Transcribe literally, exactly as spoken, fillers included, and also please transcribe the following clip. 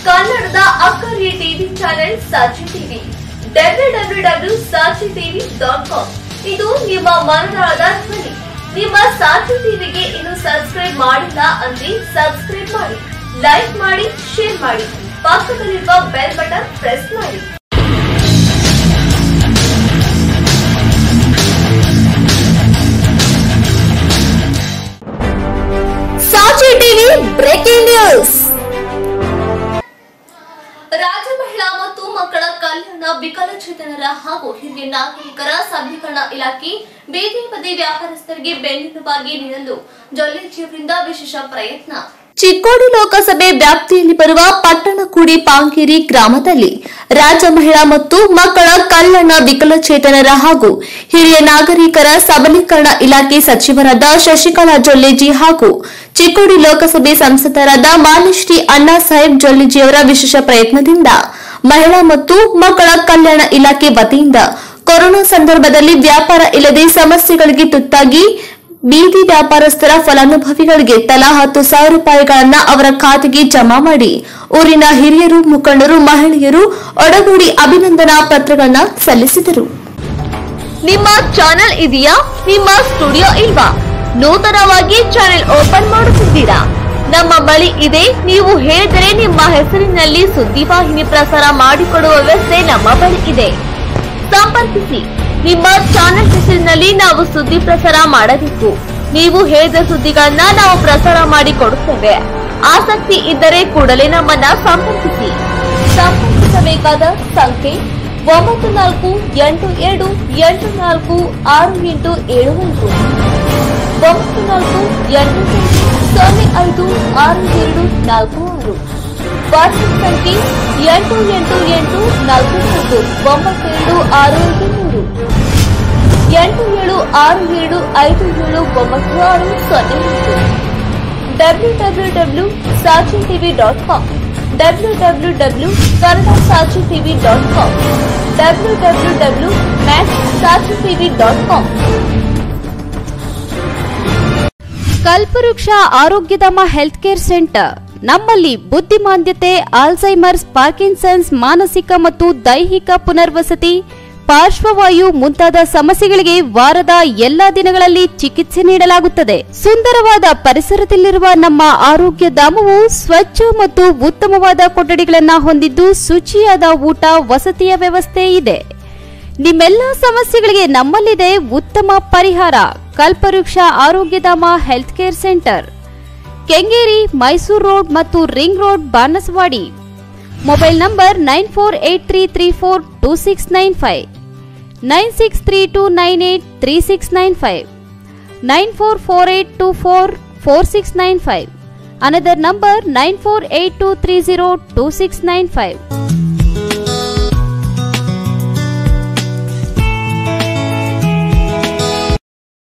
ಕನ್ನಡದ ಅಕ್ಕರೆ TV channel Sakshi TV ಡಬ್ಲ್ಯೂ W W Sakshi TV dot com ಇದು ನಿಮ್ಮ ಮನದಾಳದ ಧ್ವನಿ. ನಿಮ್ಮ ಸಾಕ್ಷಿ ಟಿವಿಗೆ ಇನ್ನು ಸಬ್ಸ್ಕ್ರೈಬ್ ಮಾಡಿಲ್ಲ ಅಂದ್ರೆ ಸಬ್ಸ್ಕ್ರೈಬ್ ಮಾಡಿ, ಲೈಕ್ ಮಾಡಿ, ಶೇರ್ ಮಾಡಿ, ಪಕ್ಕದಲ್ಲಿರುವ ಬೆಲ್ ಬಟನ್ ಪ್ರೆಸ್ ಮಾಡಿ. Sakshi TV breaking news. ರಾಜ್ಯ ಮಹಿಳಾ ಮತ್ತು ಮಕ್ಕಳ ಕಲ್ಯಾಣ, ವಿಕಲಚೇತನರ ಹಾಗೂ ಹಿರಿಯ ನಾಗರಿಕರ ಸಬಲೀಕರಣ ಇಲಾಖೆ ಬೀದಿ ಬದಿ ವ್ಯಾಪಾರಸ್ಥರಿಗೆ ಬೆನ್ನೆಲುಬಾಗಿ ನೀಡಲು ಜೊಲ್ಲೆಜಿಯವರಿಂದ ವಿಶೇಷ ಪ್ರಯತ್ನ. ಚಿಕ್ಕೋಡಿ ಲೋಕಸಭೆ ವ್ಯಾಪ್ತಿಯಲ್ಲಿ ಬರುವ ಪಟ್ಟಣಕೂಡಿ ಪಾಂಗೇರಿ ಗ್ರಾಮದಲ್ಲಿ ರಾಜ್ಯ ಮಹಿಳಾ ಮತ್ತು ಮಕ್ಕಳ ಕಲ್ಯಾಣ, ವಿಕಲಚೇತನರ ಹಾಗೂ ಹಿರಿಯ ನಾಗರಿಕರ ಸಬಲೀಕರಣ ಇಲಾಖೆ ಸಚಿವರಾದ ಶಶಿಕಲಾ ಜೊಲ್ಲೆಜಿ ಹಾಗೂ ಚಿಕ್ಕೋಡಿ ಲೋಕಸಭೆ ಸಂಸದರಾದ ಮಾನ್ಯಶ್ರೀ ಅಣ್ಣಾ ಸಾಹೇಬ್ ಜೊಲ್ಲೆಜಿಯವರ ವಿಶೇಷ ಪ್ರಯತ್ನದಿಂದ ಮಹಿಳಾ ಮತ್ತು ಮಕ್ಕಳ ಕಲ್ಯಾಣ ಇಲಾಖೆ ವತಿಯಿಂದ ಕೊರೋನಾ ಸಂದರ್ಭದಲ್ಲಿ ವ್ಯಾಪಾರ ಇಲ್ಲದೆ ಸಮಸ್ಯೆಗಳಿಗೆ ತುತ್ತಾಗಿ ಬೀದಿ ವ್ಯಾಪಾರಸ್ಥರ ಫಲಾನುಭವಿಗಳಿಗೆ ತಲಾ ಹತ್ತು ಸಾವಿರ ರೂಪಾಯಿಗಳನ್ನು ಅವರ ಖಾತೆಗೆ ಜಮಾ ಮಾಡಿ ಊರಿನ ಹಿರಿಯರು, ಮುಖಂಡರು, ಮಹಿಳೆಯರು ಒಡಗೂಡಿ ಅಭಿನಂದನಾ ಪತ್ರಗಳನ್ನು ಸಲ್ಲಿಸಿದರು. ನಿಮ್ಮ ಚಾನೆಲ್ ಇದೆಯಾ? ನಿಮ್ಮ ಸ್ಟುಡಿಯೋ ಇಲ್ವಾ? ನೂತನವಾಗಿ ಚಾನೆಲ್ ಓಪನ್ ಮಾಡುತ್ತಿದ್ದೀರಾ? ನಮ್ಮ ಬಳಿ ಇದೆ. ನೀವು ಹೇಳಿದರೆ ನಿಮ್ಮ ಹೆಸರಿನಲ್ಲಿ ಸುದ್ದಿವಾಹಿನಿ ಪ್ರಸಾರ ಮಾಡಿಕೊಡುವ ವ್ಯವಸ್ಥೆ ನಮ್ಮ ಬಳಿ ಇದೆ. ಸಂಪರ್ಕಿಸಿ. ನಿಮ್ಮ ಚಾನೆಲ್ ಹೆಸರಿನಲ್ಲಿ ನಾವು ಸುದ್ದಿ ಪ್ರಸಾರ ಮಾಡಬೇಕು. ನೀವು ಹೇಳಿದ ಸುದ್ದಿಗಳನ್ನ ನಾವು ಪ್ರಸಾರ ಮಾಡಿ ಕೊಡುತ್ತೇವೆ. ಆಸಕ್ತಿ ಇದ್ದರೆ ಕೂಡಲೇ ನಮ್ಮನ್ನ ಸಂಪರ್ಕಿಸಿ. ಸಂಪರ್ಕಿಸಬೇಕಾದ ಸಂಖ್ಯೆ ಒಂಬತ್ತು ನಾಲ್ಕು ಎಂಟು ಎರಡು ಎಂಟು ನಾಲ್ಕು ಆರು ಎಂಟು ಏಳು ಐದು, ಒಂಬತ್ತು ನಾಲ್ಕು ಎಂಟು ಸೊನ್ನೆ ಐದು ಆರು ಎರಡು ನಾಲ್ಕು ಆರು. ವಾಟ್ಸ್ಆಪ್ ಸಂಖ್ಯೆ ಎಂಟು ಎಂಟು ಎಂಟು ನಾಲ್ಕು ನಾಲ್ಕು ಒಂಬತ್ತು ಎರಡು ಆರು ಐದು ಮೂರು, ಎಂಟು ಏಳು ಆರು ಎರಡು ಐದು ಏಳು ಒಂಬತ್ತು ಆರು ಸೊನ್ನೆ ಎಂಟು. W W W Sakshi TV dot com, W W W Kannada Sakshi TV dot com, W W W max Sakshi TV dot com. Kalpavriksha Arogyadhama health care centre. ನಮ್ಮಲ್ಲಿ ಬುದ್ಧಿಮಾಂದ್ಯತೆ, ಆಲ್ಝೈಮರ್ಸ್, ಪಾರ್ಕಿನ್ಸನ್ಸ್, ಮಾನಸಿಕ ಮತ್ತು ದೈಹಿಕ ಪುನರ್ವಸತಿ, ಪಾರ್ಶ್ವವಾಯು ಮುಂತಾದ ಸಮಸ್ಯೆಗಳಿಗೆ ವಾರದ ಎಲ್ಲಾ ದಿನಗಳಲ್ಲಿ ಚಿಕಿತ್ಸೆ ನೀಡಲಾಗುತ್ತದೆ. ಸುಂದರವಾದ ಪರಿಸರದಲ್ಲಿರುವ ನಮ್ಮ ಆರೋಗ್ಯ ಧಾಮವು ಸ್ವಚ್ಛ ಮತ್ತು ಉತ್ತಮವಾದ ಕೊಠಡಿಗಳನ್ನು ಹೊಂದಿದ್ದು ಶುಚಿಯಾದ ಊಟ, ವಸತಿಯ ವ್ಯವಸ್ಥೆ ಇದೆ. ನಿಮ್ಮೆಲ್ಲ ಸಮಸ್ಯೆಗಳಿಗೆ ನಮ್ಮಲ್ಲಿದೆ ಉತ್ತಮ ಪರಿಹಾರ. Kalpavriksha Arogyadhama health care centre, Kengeri, Mysuru road ಮತ್ತು ring road, Banaswadi. Mobile number nine four eight three three four two six nine five, nine six three two nine eight three six nine five, nine four four eight two four four six nine five. Another number nine four eight two three zero two six nine five.